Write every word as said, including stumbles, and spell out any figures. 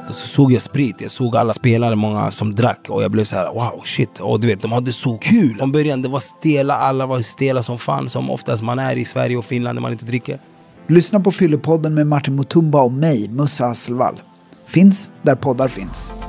Och så såg jag sprit, jag såg alla spelare, många som drack. Och jag blev så här, wow, shit. Och du vet, de hade så kul. Från början, det var stela, alla var stela som fan. Som oftast man är i Sverige och Finland när man inte dricker. Lyssna på Fyllepodden med Martin Mutumba och mig, Musse Hasselvall. Finns där poddar finns.